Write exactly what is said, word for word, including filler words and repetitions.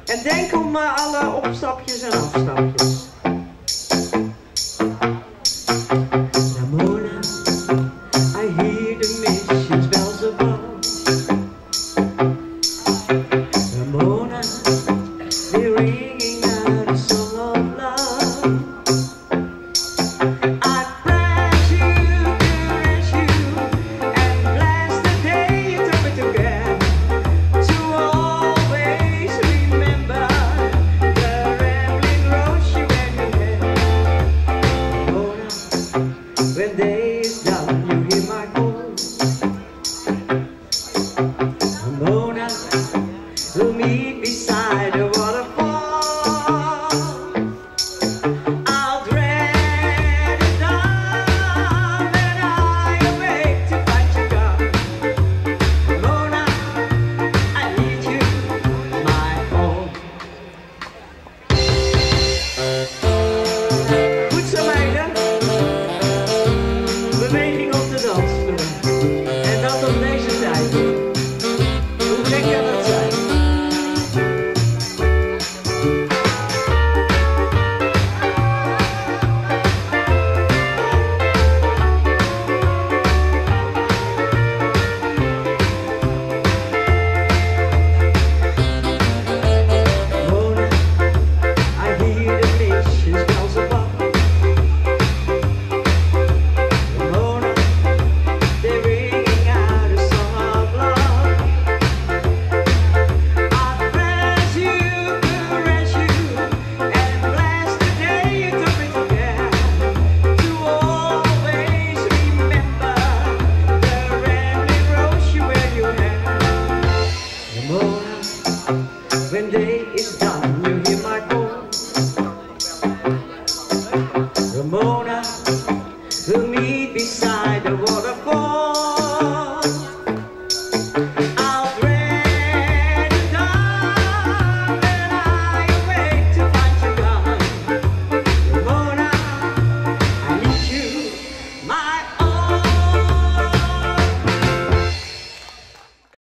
En denk om uh, alle opstapjes en afstapjes. Ramona, I hear the missions bells above. Ramona, they're ringing out a song of love. I bless you, bless you, and bless the day you took me together. To always remember the rambling road she went ahead. Ramona, when day is done, you hear my call. Ramona, we'll meet beside the waterfall. I'll dread the dawn when I awake to find you gone. Ramona, I need you, my own. Goed zo meiden. Beweging op de dansvloer. En dat op deze tijd. Hoe gek kan dat zijn? Ramona, I hear the missions bells above. Ramona, they're ringing out a song of love. I bless you, bless you, and bless the day you took me together. To always remember the rambling road you where you had. Ramona, when day is done, you hear my call. Ramona, we'll meet beside the waterfall.